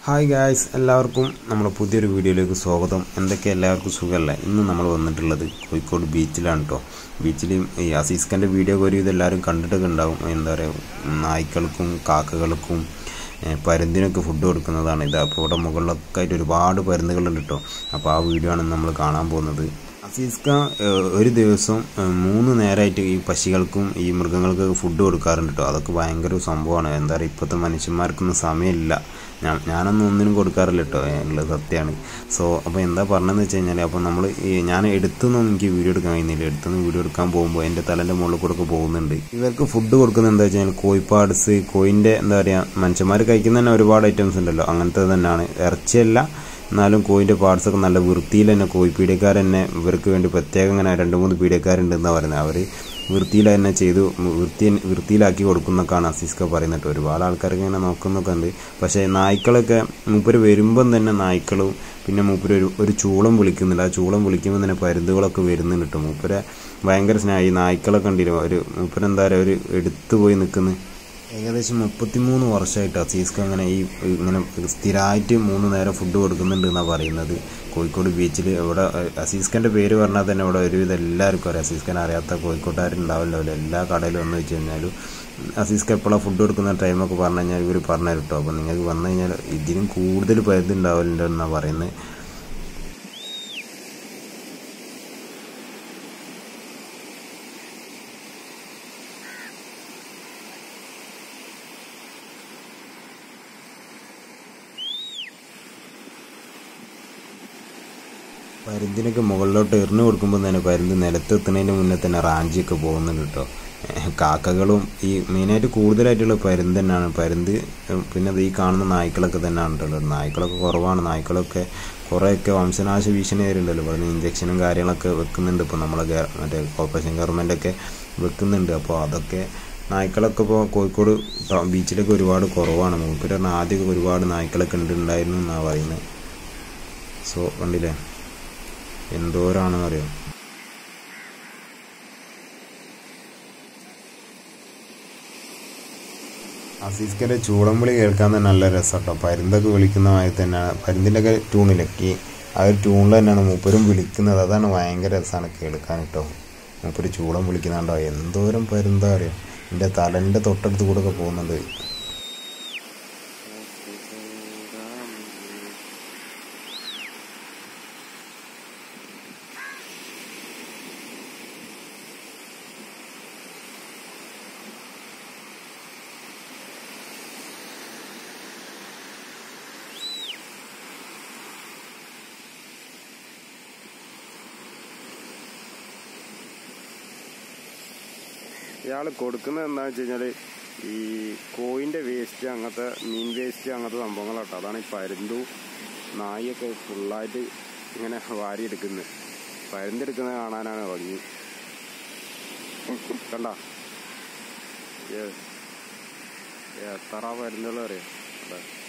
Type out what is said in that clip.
Hi guys, എല്ലാവർക്കും നമ്മുടെ പുതിയൊരു വീഡിയോയിലേക്ക് സ്വാഗതം. എല്ലാവർക്കും സുഖമല്ലേ? ഇന്ന് നമ്മൾ വന്നിട്ടുള്ളത് കോഴിക്കോട് ബീച്ചിലാണ് കേട്ടോ. ബീച്ചിൽ ഈ അസീസ്ഖാൻ്റെ വീഡിയോ ഒരു ഇതെല്ലാവരും കണ്ടിട്ടൊക്കെ ഉണ്ടാവും. എന്താ പറയുക, നായ്ക്കൾക്കും കാക്കകൾക്കും പരുന്തിനൊക്കെ ഫുഡ് കൊടുക്കുന്നതാണ് ഇത്. അപ്പോൾ ഇവിടെ മുകളിലൊക്കെ ആയിട്ട് ഒരുപാട് പരുന്തുകളുണ്ട് കേട്ടോ. അപ്പോൾ ആ വീഡിയോ ആണ് നമ്മൾ കാണാൻ പോകുന്നത്. അസീസ്ഖ ഒരു ദിവസം 3 നേരമായിട്ട് ഈ പക്ഷികൾക്കും ഈ മൃഗങ്ങൾക്കൊക്കെ ഫുഡ് കൊടുക്കാറുണ്ട് കേട്ടോ. അതൊക്കെ ഭയങ്കര സംഭവമാണ്. എന്താ പറയുക, ഇപ്പോഴത്തെ മനുഷ്യന്മാർക്കൊന്നും സമയമില്ല. ഞാനൊന്നും ഒന്നിനും കൊടുക്കാറില്ല കേട്ടോ, ഉള്ളത് സത്യമാണ്. അപ്പോൾ എന്താ പറഞ്ഞതെന്ന് വെച്ച് കഴിഞ്ഞാൽ, അപ്പോൾ നമ്മൾ ഞാൻ എടുത്തൊന്നും എനിക്ക് വീഡിയോ എടുക്കാൻ കഴിയുന്നില്ല. എടുത്തൊന്നും വീഡിയോ എടുക്കാൻ പോകുമ്പോൾ എൻ്റെ തലേൻ്റെ മുകളിൽ കൂടെ ഒക്കെ പോകുന്നുണ്ട്. ഇവർക്ക് ഫുഡ് കൊടുക്കുന്നത് എന്താ വെച്ച് കഴിഞ്ഞാൽ കോഴിപ്പാട്സ്, കോഴിൻ്റെ എന്താ പറയുക, മനുഷ്യന്മാർ കഴിക്കുന്ന തന്നെ ഒരുപാട് ഐറ്റംസ് ഉണ്ടല്ലോ, അങ്ങനത്തെ തന്നെയാണ്. ഇറച്ചിയല്ല, എന്നാലും കോഴിൻ്റെ പാർട്സൊക്കെ നല്ല വൃത്തിയിൽ തന്നെ കോഴിപ്പീടിയക്കാർ തന്നെ ഇവർക്ക് വേണ്ടി പ്രത്യേകം ഇങ്ങനെ 2-3 പീടിയക്കാരുണ്ടെന്നാണ് പറയുന്നത്. അവർ വൃത്തിയിൽ തന്നെ ചെയ്തു വൃത്തിയിലാക്കി കൊടുക്കുന്നൊക്കെയാണ് അസീസ്ഖ പറയുന്നത്. ഒരുപാട് ആൾക്കാരൊക്കെ ഇങ്ങനെ നോക്കുന്നൊക്കെ ഉണ്ട്. പക്ഷേ നായ്ക്കളൊക്കെ മൂപ്പര് വരുമ്പം തന്നെ നായ്ക്കളും പിന്നെ മൂപ്പര് ഒരു ചൂളം വിളിക്കുന്നുണ്ട്. ആ ചൂളം വിളിക്കുമ്പോൾ തന്നെ പരുന്തുകളൊക്കെ വരുന്നുണ്ട് കേട്ടോ. മൂപ്പരെ ഭയങ്കര സ്നേഹം. ഈ നായ്ക്കളൊക്കെ ഉണ്ടല്ലോ, മൂപ്പരെന്താ പറയുക, ഒരു എടുത്തു പോയി നിൽക്കുന്നു. ഏകദേശം 33 വർഷമായിട്ട് അസീസ്ഖ ഇങ്ങനെ സ്ഥിരമായിട്ട് 3 നേരം ഫുഡ് കൊടുക്കുന്നുണ്ട് എന്നാണ് പറയുന്നത് കോഴിക്കോട് ബീച്ചിൽ. ഇവിടെ അസീസ്ഖാൻ്റെ പേര് പറഞ്ഞാൽ തന്നെ ഇവിടെ ഒരുവിധം എല്ലാവർക്കും അറിയാം. അസീസ്ഖാൻ അറിയാത്ത കോഴിക്കോട്ടുകാരുണ്ടാവില്ല. എല്ലാ കടയിലും വന്നു വെച്ച് കഴിഞ്ഞാലും അസീസ്ഖ എപ്പോഴാണ് ഫുഡ് കൊടുക്കുന്ന ടൈമൊക്കെ പറഞ്ഞു കഴിഞ്ഞാൽ ഇവർ പറഞ്ഞു കേട്ടോ. അപ്പോൾ നിങ്ങൾക്ക് വന്നു കഴിഞ്ഞാൽ ഇതിനും കൂടുതൽ പരുന്നുണ്ടാവില്ലെന്നാണ് പറയുന്നത്. പരുന്തിനൊക്കെ മുകളിലോട്ട് എറിഞ്ഞു കൊടുക്കുമ്പോൾ തന്നെ പരുന്ത് നിലത്തെത്തുന്നതിന് മുന്നേ തന്നെ റാഞ്ചിയൊക്കെ പോകുന്നുണ്ട് കേട്ടോ. കാക്കകളും ഈ മെയിനായിട്ട് കൂടുതലായിട്ടുള്ള പരുന്ത് തന്നെയാണ്. പരുന്ത് പിന്നെ ഈ കാണുന്ന നായ്ക്കളൊക്കെ തന്നെയാണ് കേട്ടോ. നായ്ക്കളൊക്കെ കുറവാണ്. നായ്ക്കളൊക്കെ കുറേയൊക്കെ വംശനാശ ഭീഷണി വരുന്നുണ്ടല്ലോ. പറഞ്ഞ് ഇഞ്ചക്ഷനും കാര്യങ്ങളൊക്കെ വെക്കുന്നുണ്ട്. ഇപ്പോൾ നമ്മളെ മറ്റേ കോർപ്പറേഷൻ ഗവൺമെൻറ്റൊക്കെ വെക്കുന്നുണ്ട്. അപ്പോൾ അതൊക്കെ നായ്ക്കളൊക്കെ ഇപ്പോൾ കോഴിക്കോട് ബീച്ചിലൊക്കെ ഒരുപാട് കുറവാണ്. മൂപ്പര് പറഞ്ഞാൽ ആദ്യമൊക്കെ ഒരുപാട് നായ്ക്കളൊക്കെ ഉണ്ടായിരുന്നു എന്നാണ് പറയുന്നത്. കണ്ടില്ലേ എന്തോരാണെന്ന് അറിയാം. അസീസ്ഖാൻ്റെ ചൂളം വിളി കേൾക്കാൻ തന്നെ നല്ല രസം കേട്ടോ. പരുന്തൊക്കെ വിളിക്കുന്ന മാതിരി തന്നെയാണ്. പരുന്തിൻ്റെ ഒക്കെ ട്യൂണിലൊക്കെ ആ ഒരു ട്യൂണിൽ തന്നെയാണ് മൂപ്പരും വിളിക്കുന്നത്. അതാണ് ഭയങ്കര രസമാണ് കേൾക്കാൻ കേട്ടോ. മൂപ്പര് ചൂളം വിളിക്കുന്നുണ്ടോ, എന്തോരം പരുന്താ അറിയാം. എൻ്റെ തലൻ്റെ തൊട്ടടുത്ത് കൂടെ ഒക്കെ പോകുന്നുണ്ട്. ഇയാൾ കൊടുക്കുന്നത് എന്താണെന്ന് വെച്ച് കഴിഞ്ഞാൽ ഈ കോഴിൻ്റെ വേസ്റ്റ്, അങ്ങനത്തെ മീൻ വേസ്റ്റ്, അങ്ങനത്തെ സംഭവങ്ങളാട്ടോ. അതാണ് ഈ പരുന്തു നായൊക്കെ ഫുള്ളായിട്ട് ഇങ്ങനെ വാരിയെടുക്കുന്നത്. പരുന്തെടുക്കുന്നത് കാണാനാണ് ഭംഗി. കണ്ട എത്ര പരുന്തുകൾ അറിയാം.